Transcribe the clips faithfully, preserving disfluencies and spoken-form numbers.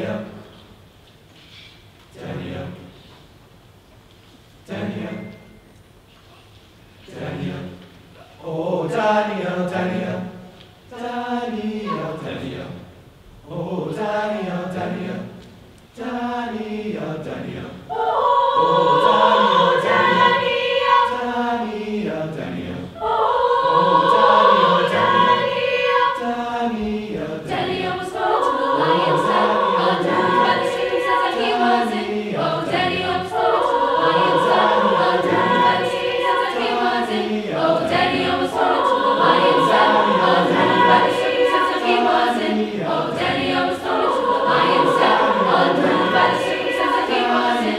Daniel, Daniel, Daniel, Daniel, oh Daniel, Daniel, Daniel, Daniel, oh Daniel, Daniel, Daniel, Daniel, oh Daniel, Daniel, Daniel, Daniel, oh Daniel, Daniel, Daniel, Daniel was thrown into the lion's den, undone by the secrets that he was in. Oh, Daniel was thrown into the lion's den, undone by the secrets that he was in. Oh, Daniel was thrown into the lion's den, undone by the secrets that he was in. Oh, Daniel was thrown into the lion's den, undone by the secrets that he was in.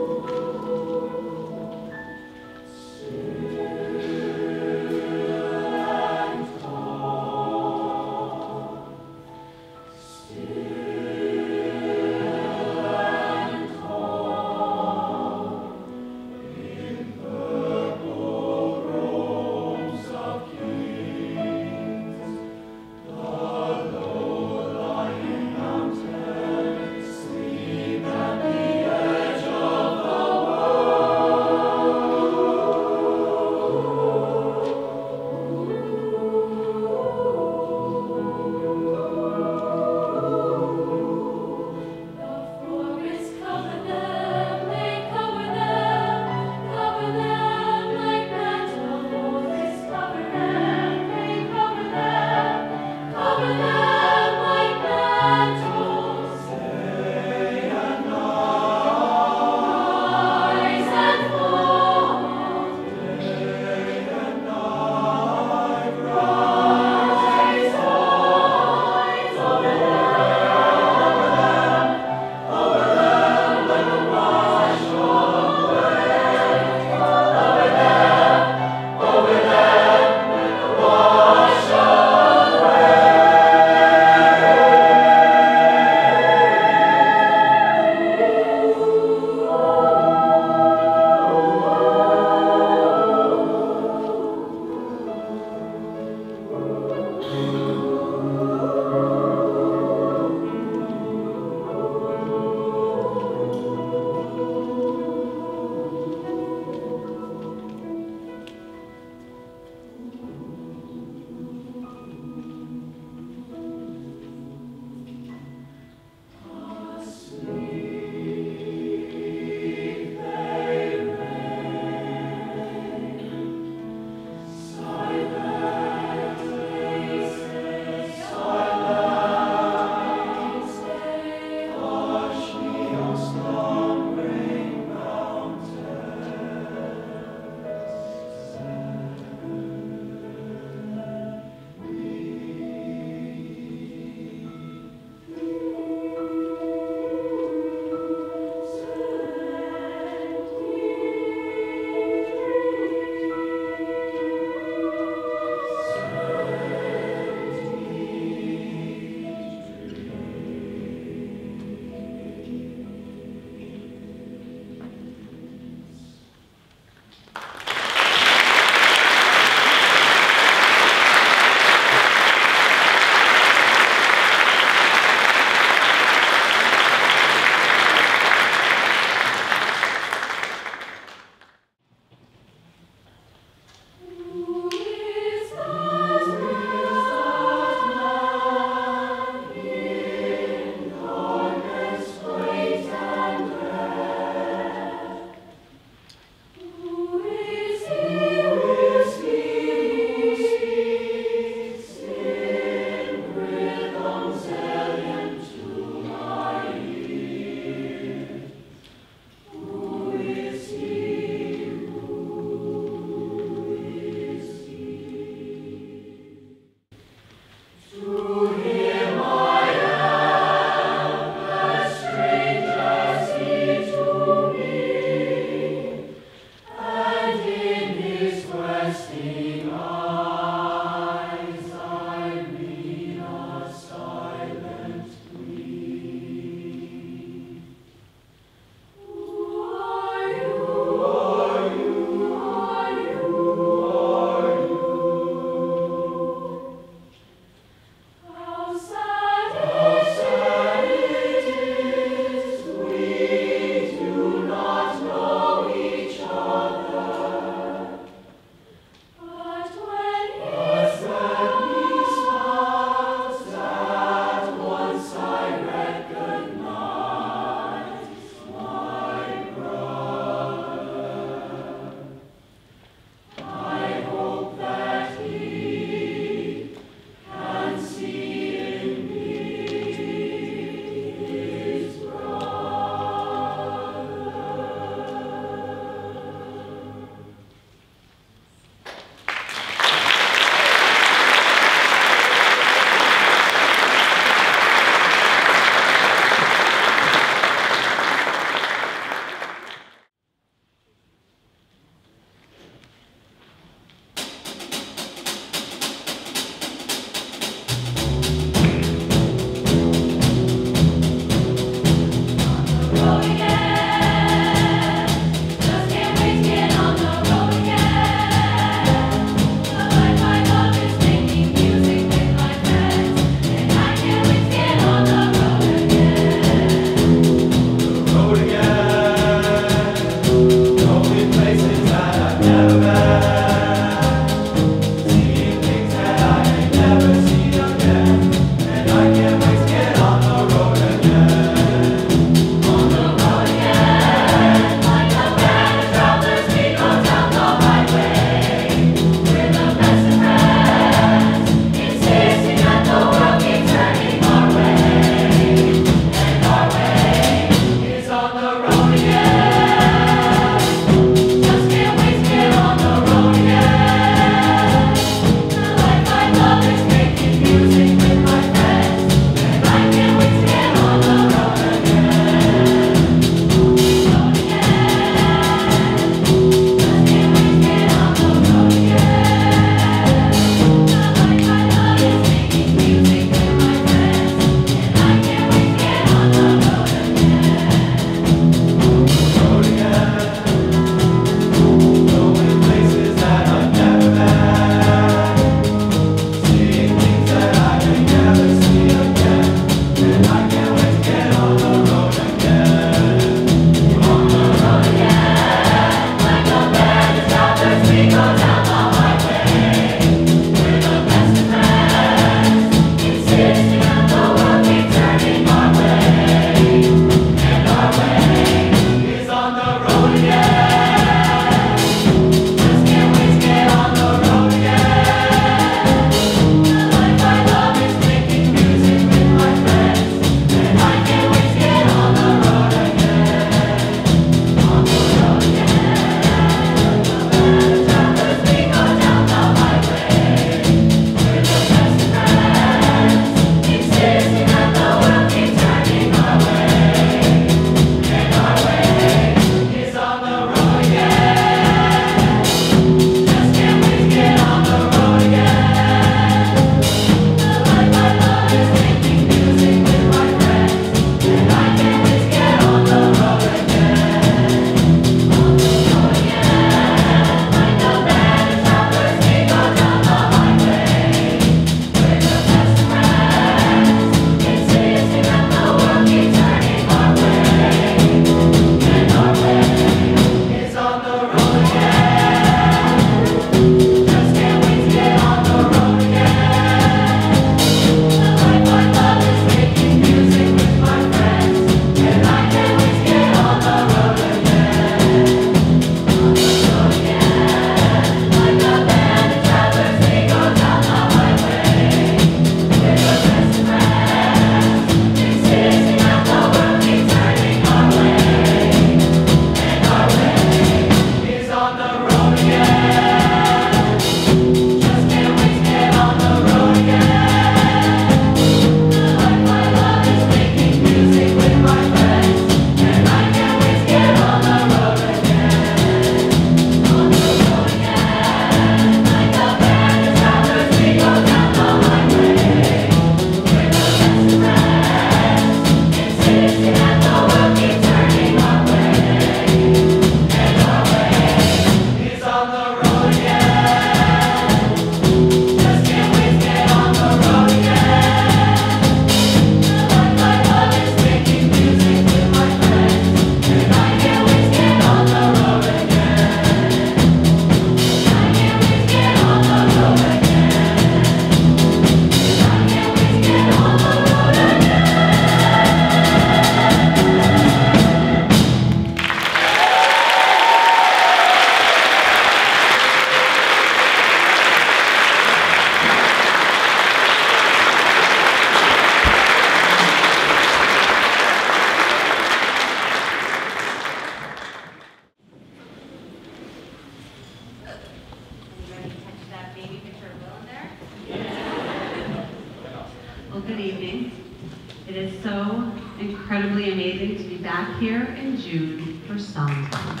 Well, good evening. It is so incredibly amazing to be back here in June for Songtime.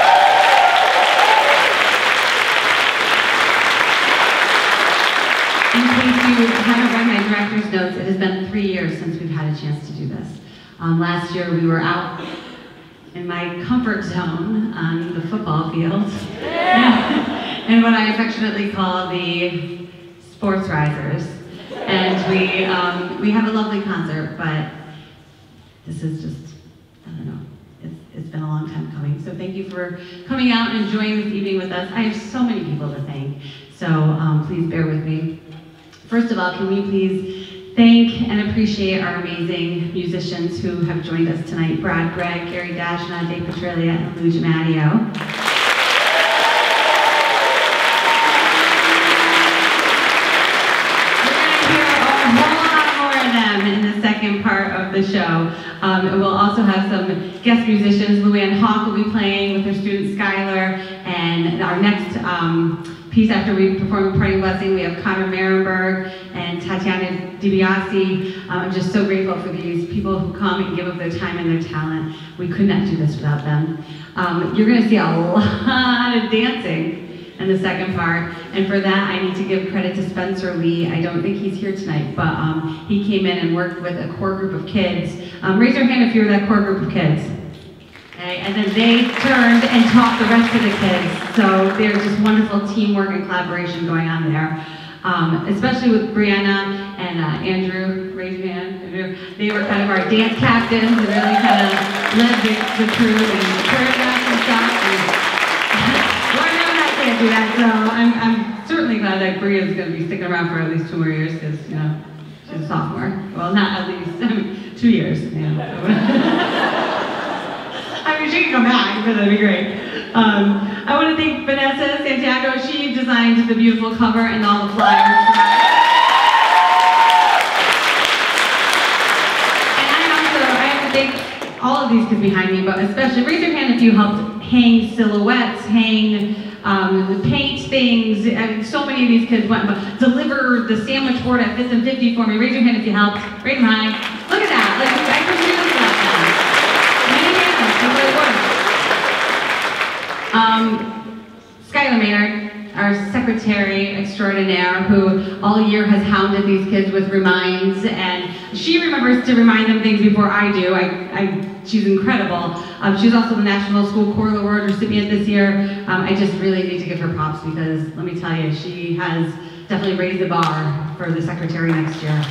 In case you haven't read my director's notes, it has been three years since we've had a chance to do this. Um, last year we were out in my comfort zone on the football field, and what I affectionately call the sports risers. And we um, we had a lovely concert, but this is just, I don't know, it's, it's been a long time coming. So thank you for coming out and enjoying this evening with us. I have so many people to thank, so um, please bear with me. First of all, can we please thank and appreciate our amazing musicians who have joined us tonight: Brad Gregg, Gary Dashna, Dave Petralia, and Lou Giamatteo. In the second part of the show. Um, and we'll also have some guest musicians. Luann Hawk will be playing with her student Skylar, and our next um, piece after we perform Parting Blessing, we have Connor Marenberg and Tatiana DiBiase. Um, I'm just so grateful for these people who come and give up their time and their talent. We could not do this without them. Um, you're going to see a lot of dancing in the second part, and for that I need to give credit to Spencer Lee. I don't think he's here tonight, but um, he came in and worked with a core group of kids. Um, raise your hand if you're that core group of kids. Okay, and then they turned and taught the rest of the kids. So there's just wonderful teamwork and collaboration going on there. Um, especially with Brianna and uh, Andrew, raise your hand, Andrew. They were kind of our dance captains and really kind of led the, the crew and choreographed and stuff. And, can't do that, so I'm, I'm certainly glad that Bria's going to be sticking around for at least two more years, because, you know, she's a sophomore. Well, not at least, I mean, two years. You know. I mean, she can come back, but that'd be great. Um, I want to thank Vanessa Santiago. She designed the beautiful cover and all the flyers. And I also, I have to thank all of these kids behind me, but especially, raise your hand if you helped hang silhouettes, hang Um, paint things. I mean, so many of these kids went and deliver the sandwich board at Fifth and fifty for me. Raise your hand if you helped. Raise them high. Look at that. Like, I couldn't do this without them. Many hands. It really worked. Um, Skylar Maynard, our secretary extraordinaire, who all year has hounded these kids with reminds, and she remembers to remind them things before I do. I, I She's incredible. Um, she's also the National School Choral Award recipient this year. Um, I just really need to give her props, because let me tell you, she has definitely raised the bar for the secretary next year.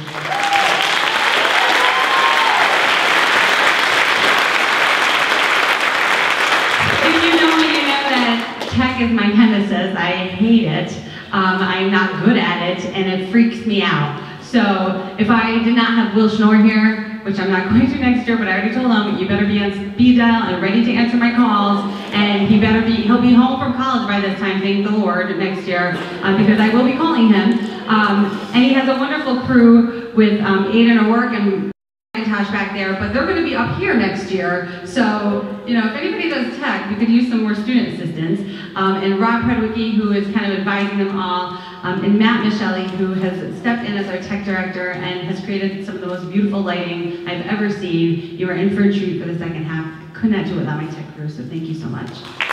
If you know me, you know that tech is my nemesis. I hate it. Um, I'm not good at it, and it freaks me out. So if I did not have Will Schnorr here, which I'm not going to next year, but I already told him, you better be on speed dial and ready to answer my calls, and he better be, he'll be home from college by this time, thank the Lord, next year, uh, because I will be calling him. Um, and he has a wonderful crew with um, Aiden O'Rourke and Tosh back there, but they're going to be up here next year. So, you know, if anybody does tech, we could use some more student assistance. Um, and Rob Predwicki, who is kind of advising them all, um, and Matt Michelli, who has stepped in as our tech director and has created some of the most beautiful lighting I've ever seen. You are in for a treat for the second half. Could not do it without my tech crew, so thank you so much.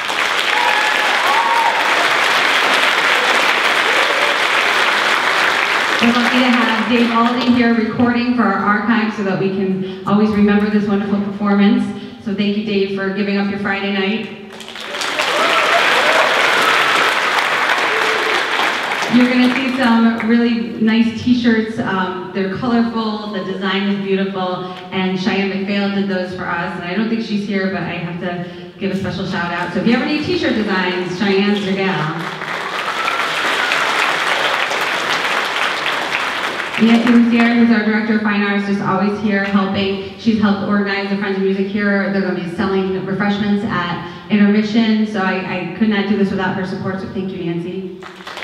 We're lucky to have Dave Aldi here recording for our archive so that we can always remember this wonderful performance. So thank you, Dave, for giving up your Friday night. You're going to see some really nice t-shirts. Um, they're colorful, the design is beautiful, and Cheyenne McPhail did those for us. And I don't think she's here, but I have to give a special shout out. So if you ever need t-shirt designs, Cheyenne's your gal. Nancy Lucier, who's our Director of Fine Arts, is always here helping. She's helped organize the Friends of Music here. They're going to be selling refreshments at intermission, so I, I could not do this without her support, so thank you, Nancy.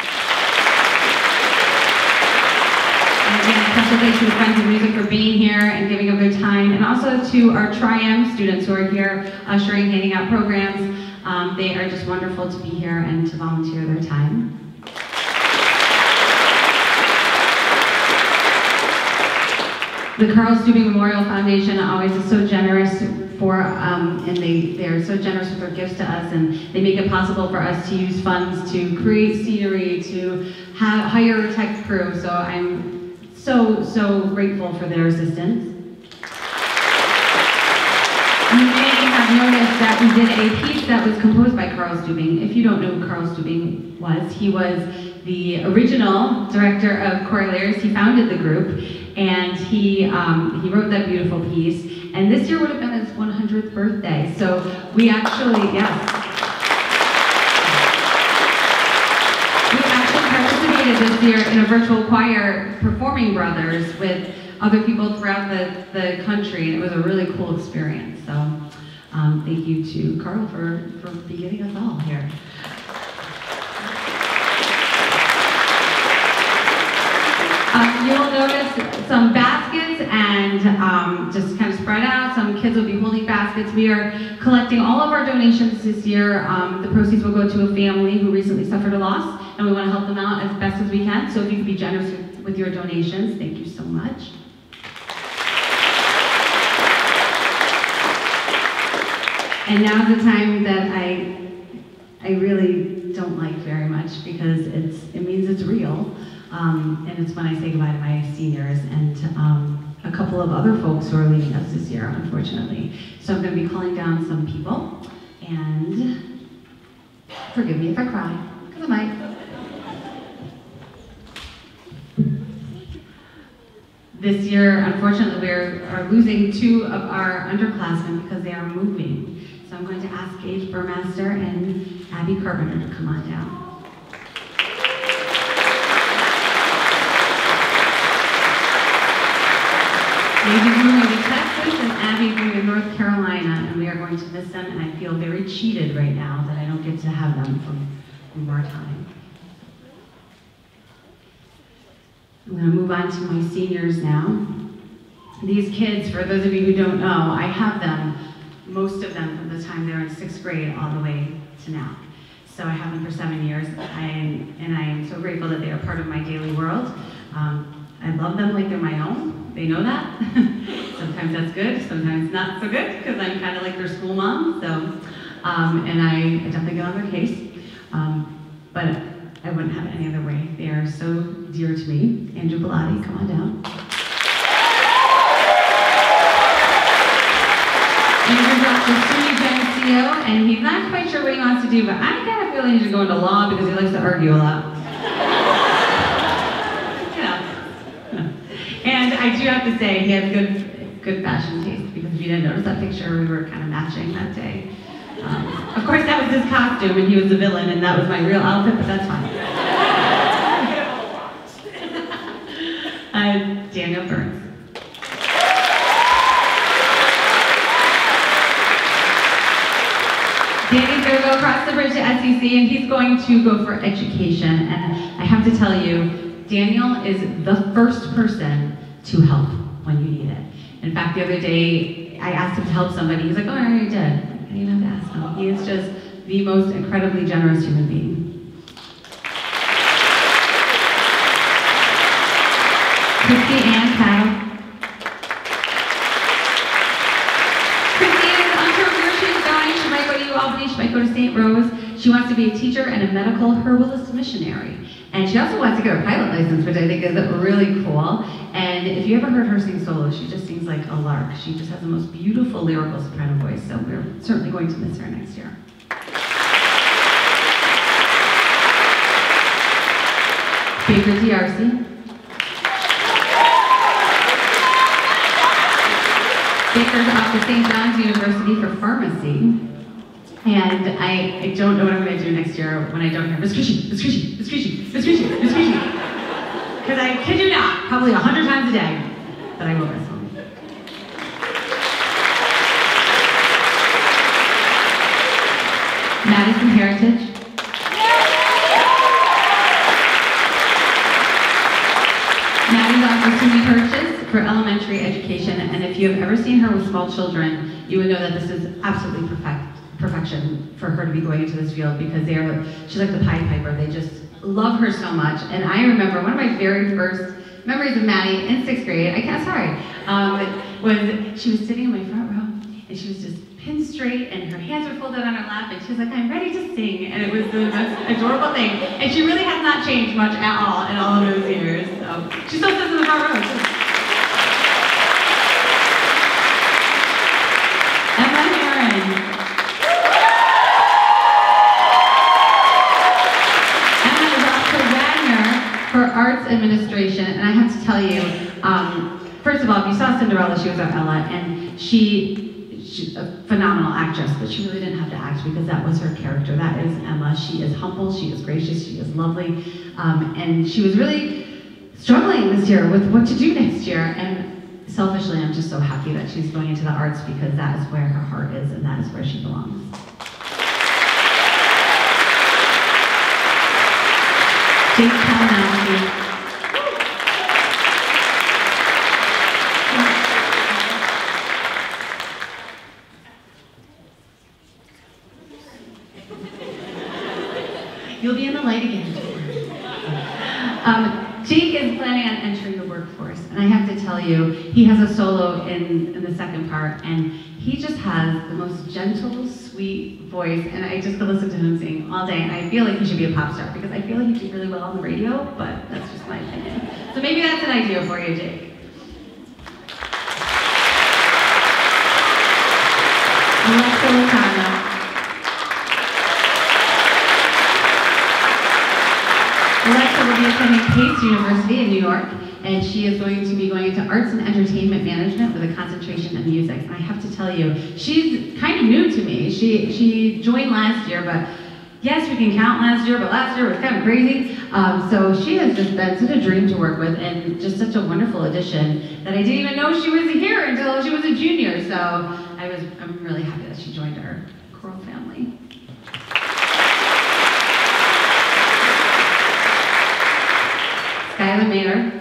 And again, special thanks to the Friends of Music for being here and giving up their time, and also to our Tri-M students who are here ushering, handing out programs. Um, they are just wonderful to be here and to volunteer their time. the Carl Stubing Memorial Foundation always is so generous for, um, and they, they're so generous with their gifts to us, and they make it possible for us to use funds to create scenery, to have, hire a tech crew, so I'm so, so grateful for their assistance. You may have noticed that we did a piece that was composed by Carl Stubing. If you don't know who Carl Stubing was, he was the original director of Choralairs. He founded the group, and he, um, he wrote that beautiful piece. And this year would have been his one hundredth birthday. So we actually, yes. We actually participated this year in a virtual choir performing Brothers with other people throughout the, the country. And it was a really cool experience. So um, thank you to Carl for, for beginning us all here. Um, you'll notice some baskets and um, just kind of spread out. Some kids will be holding baskets. We are collecting all of our donations this year. Um, the proceeds will go to a family who recently suffered a loss, and we want to help them out as best as we can. So if you could be generous with, with your donations, thank you so much. And now's the time that I, I really don't like very much because it's, it means it's real. Um, and it's when I say goodbye to my seniors and um, a couple of other folks who are leaving us this year, unfortunately. So I'm going to be calling down some people, and forgive me if I cry, because I might. This year, unfortunately, we are losing two of our underclassmen because they are moving. So I'm going to ask Gage Burmaster and Abby Carpenter to come on down. Gage is moving to Texas, and Abby's moving to North Carolina, and we are going to miss them, and I feel very cheated right now that I don't get to have them from, from our time. I'm going to move on to my seniors now. These kids, for those of you who don't know, I have them, most of them from the time they're in sixth grade all the way to now. So I have them for seven years, I am, and I am so grateful that they are part of my daily world. Um, I love them like they're my own. They know that. Sometimes that's good, sometimes not so good, because I'm kind of like their school mom, so, um, and I, I definitely get on their case. Um, but I wouldn't have it any other way. They are so dear to me. Andrew Bellotti, come on down. Andrew's off to Crisci Geneseo, and he's not quite sure what he wants to do, but I kind of feel he needs to go into law because he likes to argue a lot. And I do have to say, he has good, good fashion taste, because if you didn't notice that picture, we were kind of matching that day. Um, of course, that was his costume, and he was the villain, and that was my real outfit, but that's fine. uh, Daniel Burns. Danny's going to go across the bridge to S E C, and he's going to go for education. And I have to tell you, Daniel is the first person to help when you need it. In fact, the other day, I asked him to help somebody. He's like, oh, I already did. I didn't have to ask him. He is just the most incredibly generous human being. Christy Ann Cattle. Christy is unsure where she's going. She might go to UAlbany, she might go to Saint Rose. She wants to be a teacher and a medical herbalist missionary. And she also wants to get her pilot license, which I think is really cool. And if you ever heard her sing solo, she just sings like a lark. She just has the most beautiful lyrical soprano voice, so we're certainly going to miss her next year. Baker D'Arcy. Baker's off to Saint John's University for pharmacy. And I, I don't know what I'm going to do next year when I don't hear Miss Crisci, Miss Crisci, Miss Crisci, Miss Crisci, Miss Crisci. Because I kid you not, probably a hundred times a day, but I will miss him. Madison Heritage. Maddie's off with SUNY Purchase for elementary education, and if you have ever seen her with small children, you would know that this is absolutely perfect. perfection for her to be going into this field, because they're, she's like the Pied Piper. They just love her so much. And I remember one of my very first memories of Maddie in sixth grade, I can't, sorry, um, was she was sitting in my front row, and she was just pinned straight, and her hands were folded on her lap, and she was like, I'm ready to sing, and it was the most adorable thing. And she really has not changed much at all in all of those years. So she still sits in the front row, too. Emma Heron. Emma is off to Wagner for arts administration, and I have to tell you, um, first of all, if you saw Cinderella, she was our Ella, and she She's a phenomenal actress, but she really didn't have to act because that was her character. That is Emma. She is humble, she is gracious, she is lovely, um, and she was really struggling this year with what to do next year. And selfishly, I'm just so happy that she's going into the arts because that is where her heart is and that is where she belongs. Jake Kalinowski. You'll be in the light again. Um, Jake is planning on entering the workforce, and I have to tell you, he has a solo in, in the second part, and he just has the most gentle, sweet voice, and I just could listen to him sing all day, and I feel like he should be a pop star, because I feel like he'd do really well on the radio, but that's just my opinion. So maybe that's an idea for you, Jake. Alexa Lozano. Alexa will be attending Pace University in New York, and she is going to be going into arts and entertainment management with a concentration in music. And I have to tell you, she's kind of new to me. She she joined last year, but yes, we can count last year, but last year was kind of crazy. Um, so she has just been such a dream to work with, and just such a wonderful addition that I didn't even know she was here until she was a junior. So I was I'm really happy that she joined our choral family. Skylar Mayer.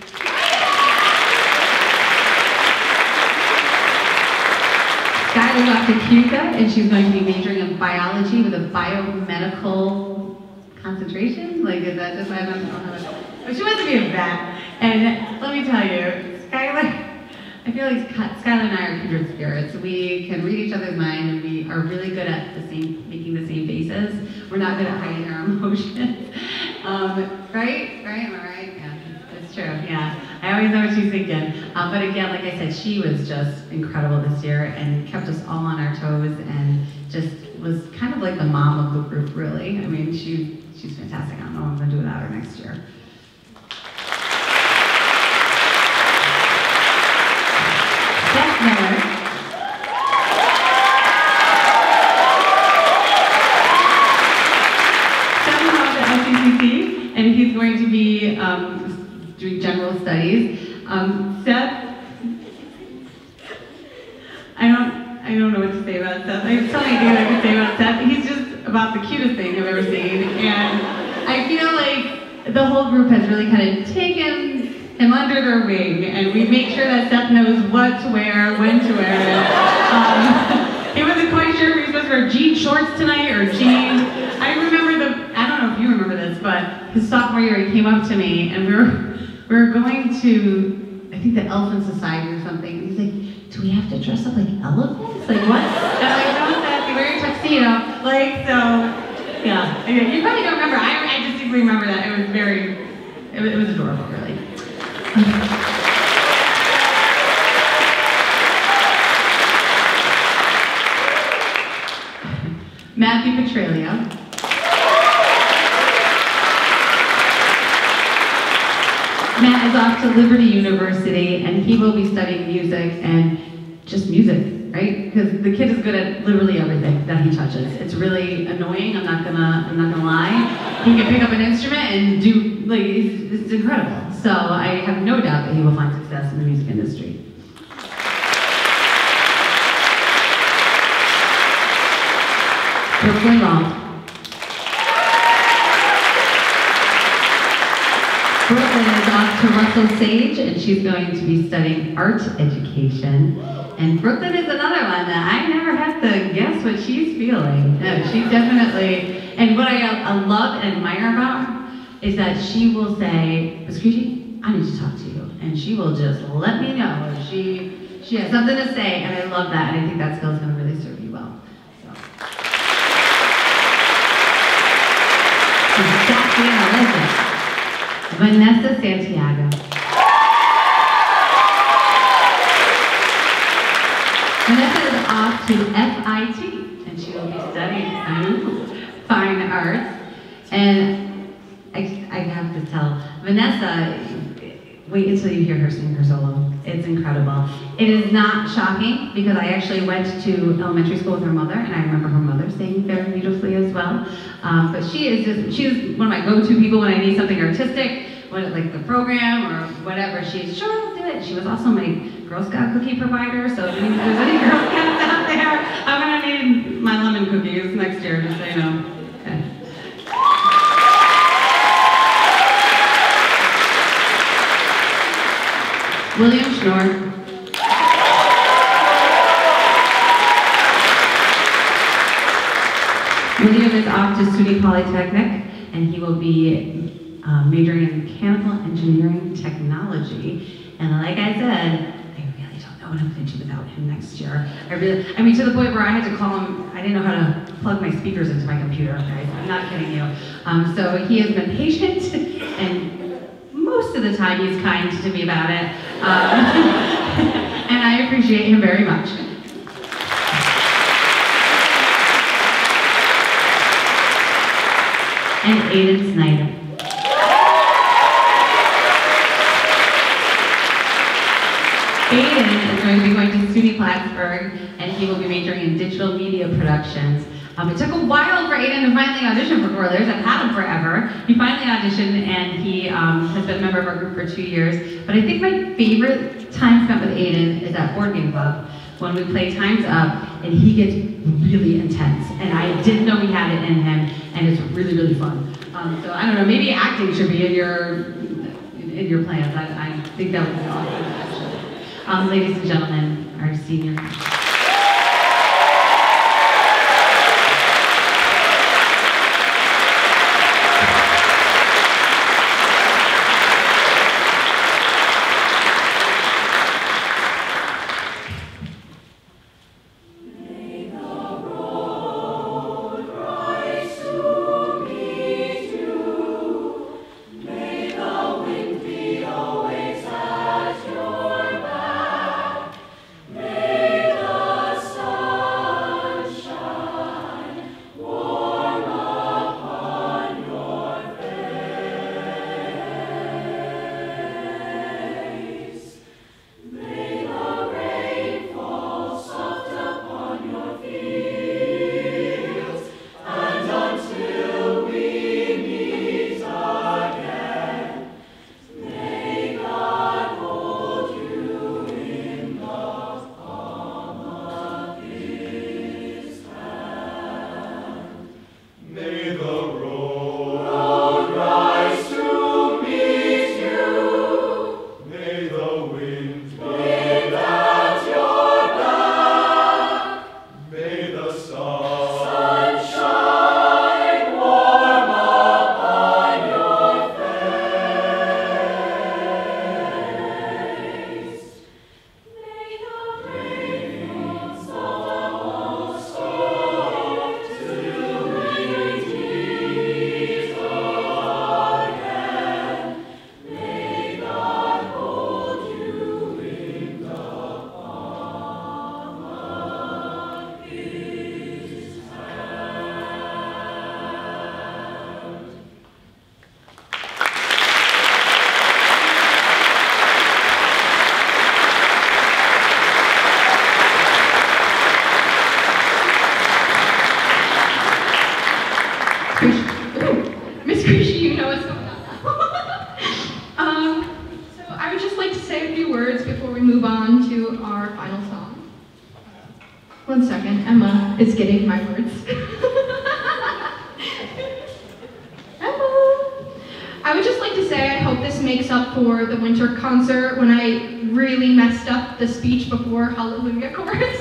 Skylar's off to C U C A, and she's going to be majoring in biology with a biomedical concentration. Like, is that just, I don't know how to, but she wants to be a vet. And let me tell you, Skylar, I feel like Skylar and I are kindred spirits. We can read each other's mind, and we are really good at the same, making the same faces. We're not good at hiding our emotions. Um, right? Right? Am I right? Yeah, that's true. Yeah. I always know what she's thinking. Um, but again, like I said, she was just incredible this year and kept us all on our toes and just was kind of like the mom of the group, really. I mean, she she's fantastic. I don't know what I'm going to do without her next year. Steph Miller. And he's going to be um, doing general studies. Um, Seth, I don't, I don't know what to say about Seth. I have so many things I could say about Seth. He's just about the cutest thing I've ever seen, and I feel like the whole group has really kind of taken him under their wing, and we make sure that Seth knows what to wear, when to wear it. Um, he wasn't quite sure if he was supposed to wear jean shorts tonight or jeans. I remember the, I don't know if you remember this, but his sophomore year he came up to me and we were, we were going to, I think the Elephant Society or something. And he's like, do we have to dress up like elephants? Like what? And I'm like, no, Seth, you wear your tuxedo. Like, so, yeah. You probably don't remember. I, I distinctly remember that. It was very, it was, it was adorable, really. Matthew Petralia. Matt is off to Liberty University, and he will be studying music and just music, right? Because the kid is good at literally everything that he touches. It's really annoying. I'm not gonna, I'm not gonna lie. He can pick up an instrument and do like it's, it's incredible. So I have no doubt that he will find success in the music industry. Brooklyn Roth. Brooklyn is off to Russell Sage, and she's going to be studying art education. And Brooklyn is another one that I never have to guess what she's feeling. No, she definitely, and what I, I love and admire about her is that she will say, Crisci, I need to talk to you. And she will just let me know if she, she has something to say, and I love that, and I think that skill is going to really serve you well. So. Vanessa Santiago. Vanessa is off to F I T, and she will be studying ooh, fine arts. And I, I have to tell, Vanessa, wait until you hear her sing her solo. It's incredible. It is not shocking because I actually went to elementary school with her mother, and I remember her mother singing very beautifully as well. Um, but she is just, she is one of my go-to people when I need something artistic, when, like the program or whatever. She's, sure, I'll do it. She was also my Girl Scout cookie provider, so if there's any Girl Scouts out there, I'm gonna need my lemon cookies next year, just so you know. Okay. William Schnorr. William is off to SUNY Polytechnic, and he will be uh, majoring in mechanical engineering technology. And like I said, I really don't know what I'm going to do without him next year. I really, I mean, to the point where I had to call him. I didn't know how to plug my speakers into my computer. Guys, I'm not kidding you. Um, so he has been patient and. Most of the time he's kind to me about it, um, and I appreciate him very much. And Aiden Snyder. Aiden is going to be going to SUNY Plattsburgh, and he will be majoring in digital media productions. Um, it took a while for Aiden to finally audition for Choralairs. I've had him forever. He finally auditioned, and he um, has been a member of our group for two years. But I think my favorite time spent with Aiden is at Board Game Club, when we play Time's Up, and he gets really intense. And I didn't know he had it in him, and it's really, really fun. Um, so I don't know, maybe acting should be in your in your plans. I, I think that would be awesome, actually. Um, ladies and gentlemen, our senior. Miss Crisci, you know what's going on. um, so I would just like to say a few words before we move on to our final song. One second, Emma is getting my words. Emma! I would just like to say I hope this makes up for the winter concert when I really messed up the speech before Hallelujah chorus.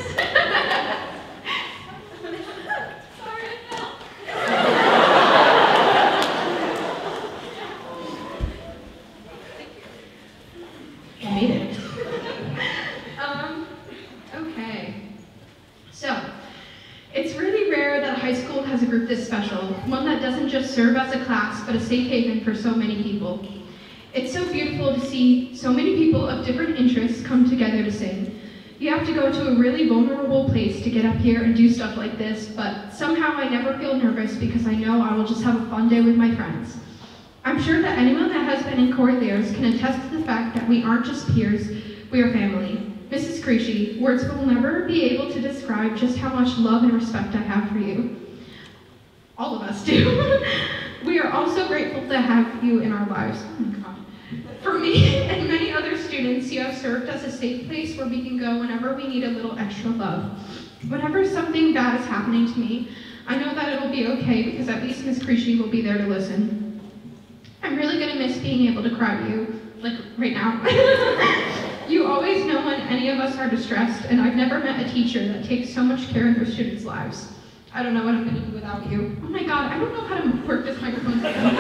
class, but a safe haven for so many people. It's so beautiful to see so many people of different interests come together to sing. You have to go to a really vulnerable place to get up here and do stuff like this, but somehow I never feel nervous because I know I will just have a fun day with my friends. I'm sure that anyone that has been in Choralairs can attest to the fact that we aren't just peers, we are family. Missus Crisci, words will never be able to describe just how much love and respect I have for you. All of us do. We are also grateful to have you in our lives. Oh my God. For me and many other students, you have served as a safe place where we can go whenever we need a little extra love. Whenever something bad is happening to me, I know that it'll be okay because at least Miss Crisci will be there to listen. I'm really gonna miss being able to cry to you, like right now. You always know when any of us are distressed, and I've never met a teacher that takes so much care in their students' lives. I don't know what I'm gonna do without you. Oh my God, I don't know how to work this microphone stand.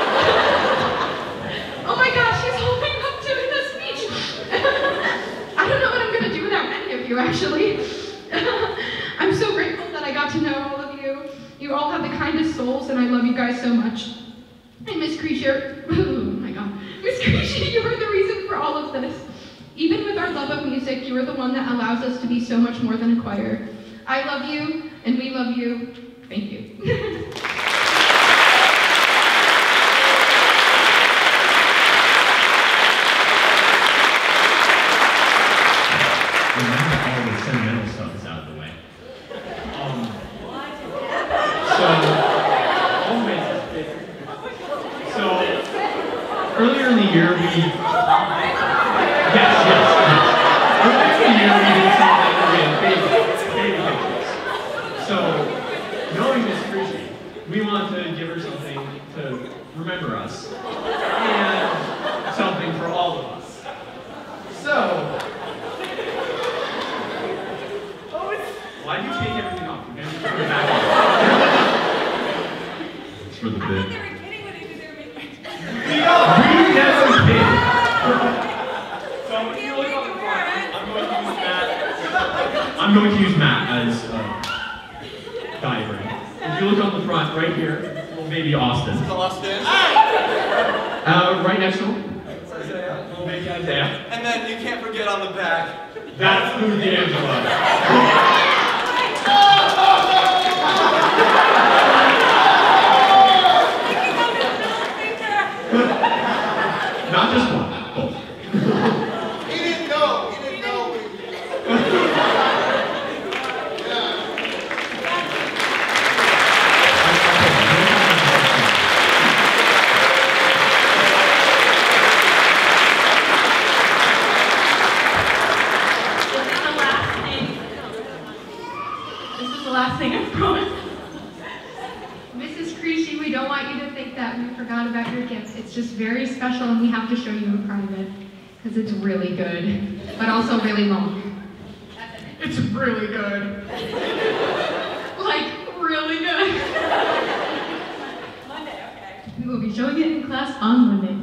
Oh my gosh, she's holding up to the speech. I don't know what I'm gonna do without any of you, actually. I'm so grateful that I got to know all of you. You all have the kindest souls, and I love you guys so much. And Miss Crisci, oh my God. Miss Crisci, you are the reason for all of this. Even with our love of music, you are the one that allows us to be so much more than a choir. I love you, and we love you. Thank you. Earlier in the year, we... Yes, yes, yes. Earlier in the year, we did something with baby, baby pictures. So, knowing Miss Crisci, we want to give her something to remember us, and something for all of us. So... Why do you take everything off? You're going to put it back on. It's for the bit. We never did. So if you look on the front, I'm going to use Matt. I'm going to use Matt as a diagram. If you look on the front, right here, little baby Austin. Is Austin? Uh, right next to him. Isaiah. Little baby Isaiah. And then you can't forget on the back. That's who D'Angelo. Not just one, both. He didn't know. He didn't know. This is the last thing I promise. Missus Crisci, we don't want you to think that we forgot about your gift. It's just very special, and we have to show you in private because it's really good, but also really long. It's really good. Like, really good. Monday, okay. We will be showing it in class on Monday.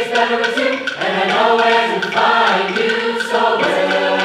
better with you, and I know where to find you. So where